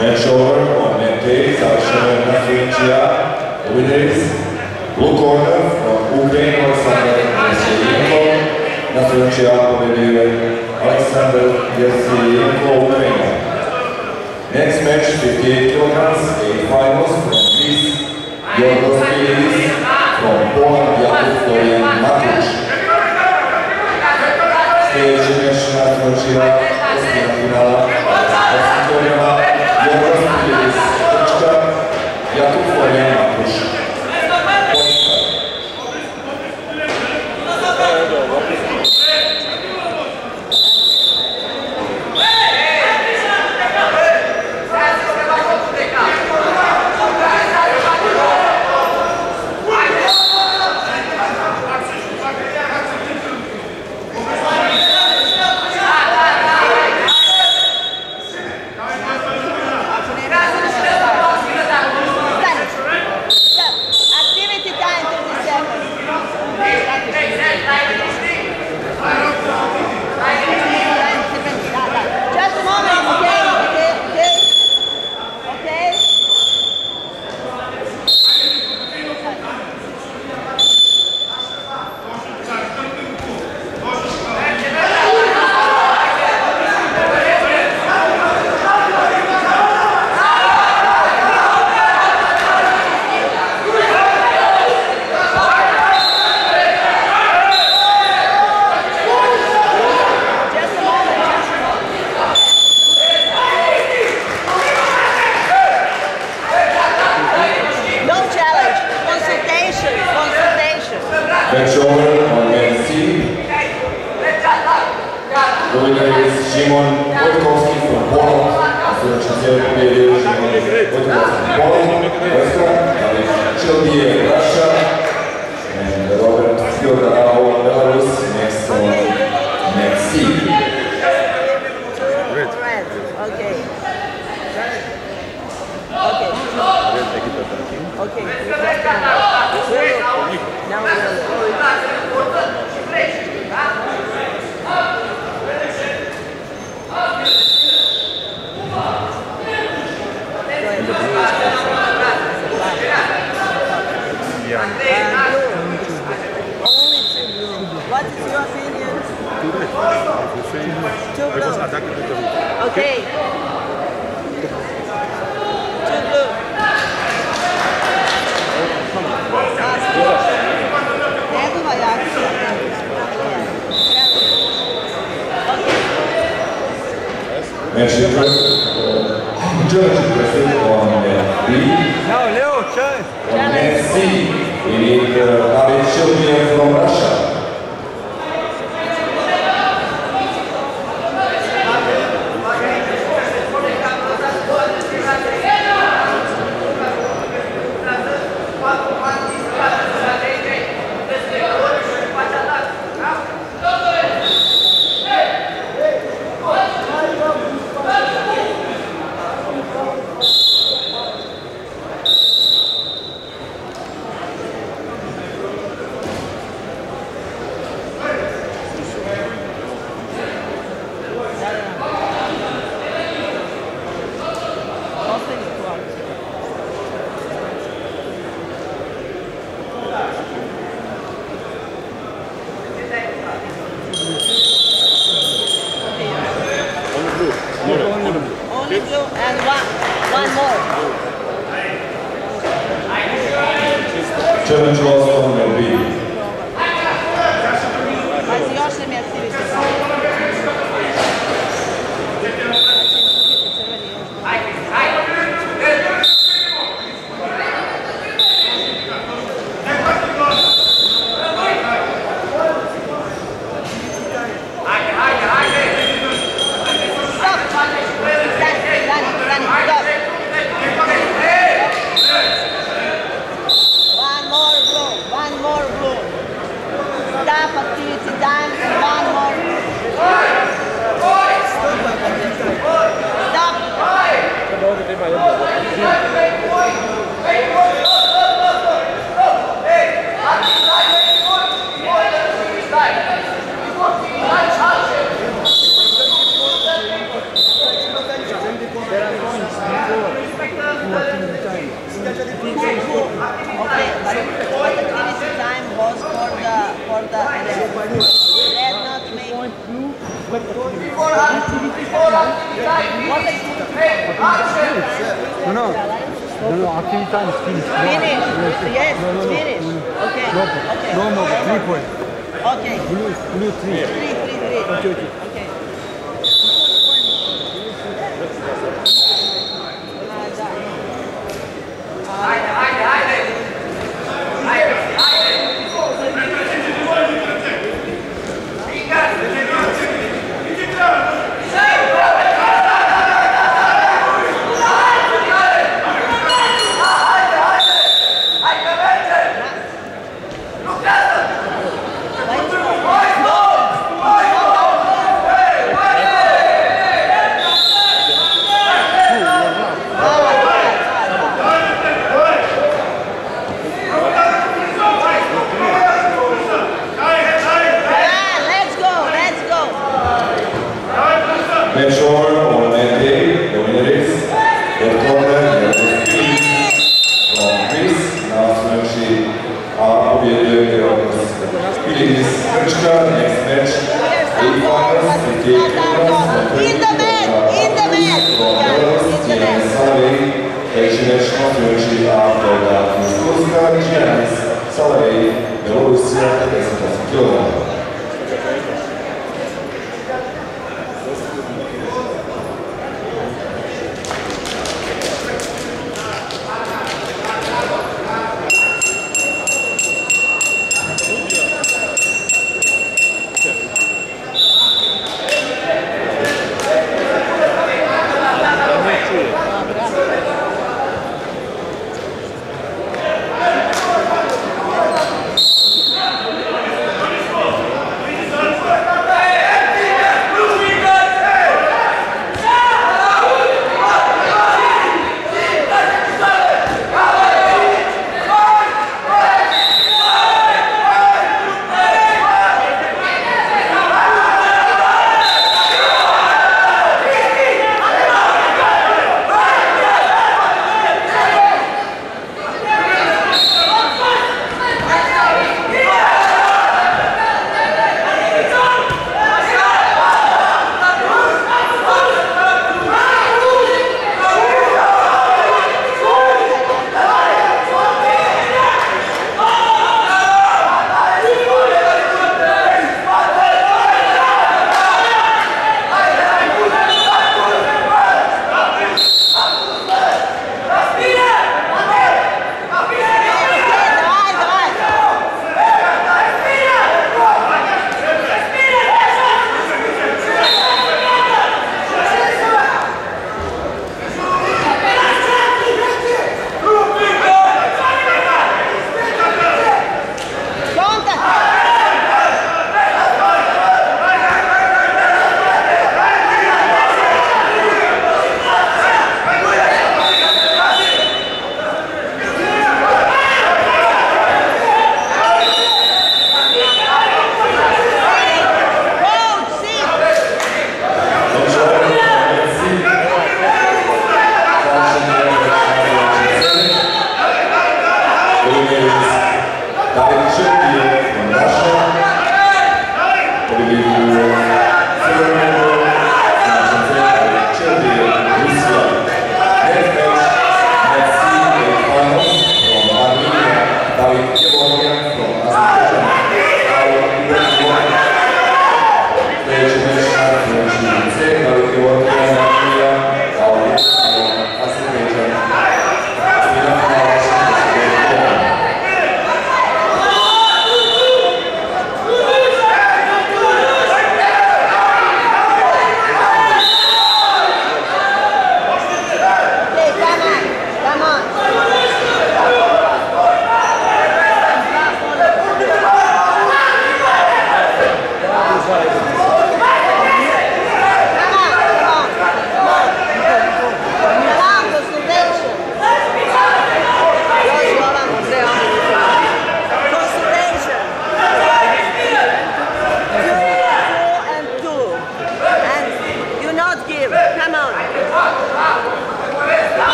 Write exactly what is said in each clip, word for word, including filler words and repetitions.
Match over on net day, završeno na Slovenčija. The winner is blue corner from Ukraine, Alexander Yersiyenko. Na Slovenčija pobedio je Alexander Yersiyenko, Ukraine. Next match, fifty-eight kilograms, eight finals from Greece, Yorgos Pilidis, from Poland, Jakub Florian Matuš. Sljedeći match na Slovenčija, osmina finala, osam kilograma, Yorgos Pilidis, Grčka, Jakub Florian Matuš. Match over on net C. The winner is Szymon Wojtkowski from Poland. Na Slovenčije pobedio Szymon Wojtkowski from Poland. Western, Dawid Childier, Russia. And Robert Fjodorov, Belarus, next on net C. Red. Red. Okay. Okay. Okay. Now we're going to What is your opinion? Too blue. Okay. Too blue. Match impressive. Judge impressive on net B. No, Leo, challenge. On net C, we need uh, Dawid Childier from Russia. Only blue and one, one more. Challenge lost on net B. Mas još se mi aktivite. Stop activity done and one more. Stop. the red. Red not make. No, no. No, no, activity time is finished. Finish. Yes, No, no, no. finish. Okay. No, Okay. no, no, three points. Okay. Blue, blue three. Three, three, three. Okay, okay. Okay. Mention on that day, the winner is the corner from Greece. Následujúci a pobjeduje Georgios Pilitis Grčka. Next match, eight finals, fifty-eight kilograms. In the man, in the man. From Belarus, Giannis Salavej. Treći match, následujúci a Belgrad iz Ruska. Giannis Salavej, Belorusija, pedeset osam kilograma.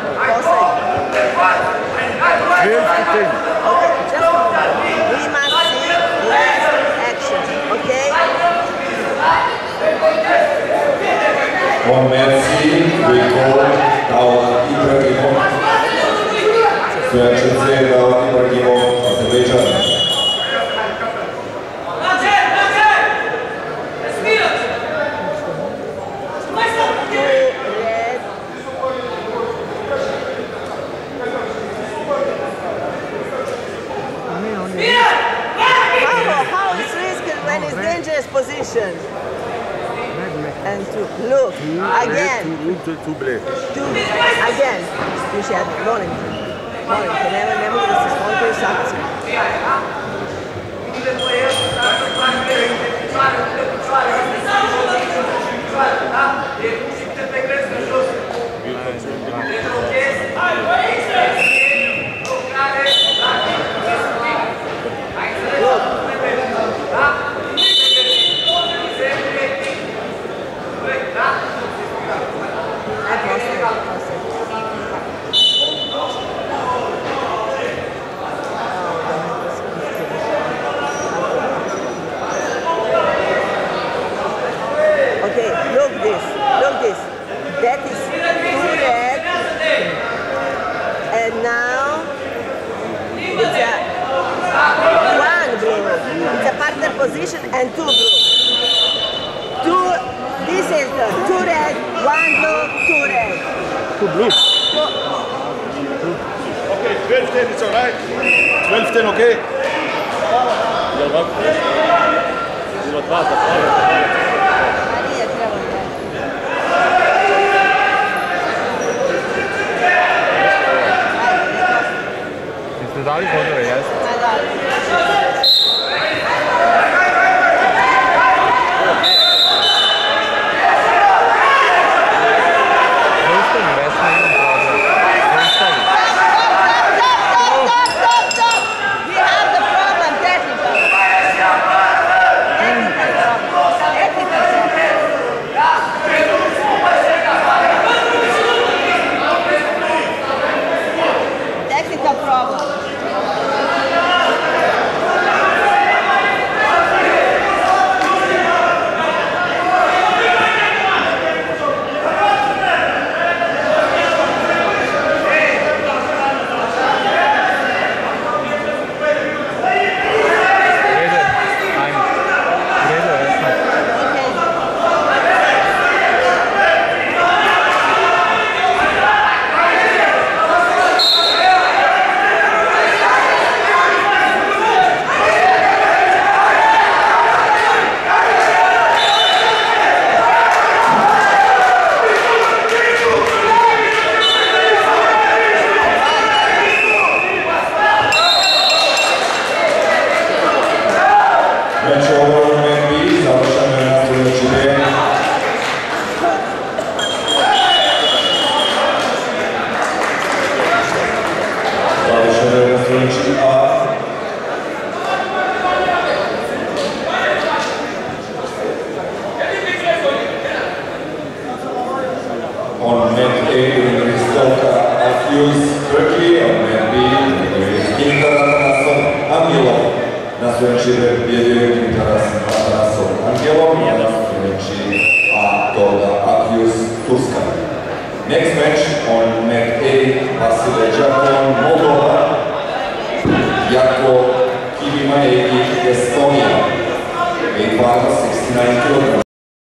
twelve to ten. Okay, just a moment. We must see from Merci, we call Daoud Ibrahimov. Stojačice Daoud Ibrahimov, Azerbaijan. How is risky when it's dangerous position? And to look again. Two, two blade. Two again. Tu c'è Volent. Volent, ne ne mogu da se skontraju sankcije. Okay, look this, look this. That is two red, and now it's a one blue. It's a partner position and two blue. Two, this is the two red, one blue, two red. Two blue. So, Okay, twelve ten, it's alright. twelve ten, okay? Marija treba da. Jeste dali bodove, jeste? Ma da. Zaustavi, Vesna, imam problem. Zaustavi. Stop, stop, stop, stop! We have the problem, technical. Technical problem. Technical problem. Technical problem. Rede, ajmo. Rede, Vesna. Meč over on M B, završeno je na sljedeći dej. Završeno je na sljedeći A. On net A winner is Stoka Afius Turkey, on net B winner is Dimitar Angelov. Na sljedeći dej pobjedio je Dimitar Angelov, na sljedeći A Toda Afius Turska. Next match on net A, Vasile Đakon, Moldova, Jako Kivimajević, Estonija, weight class sixty-nine kilograms.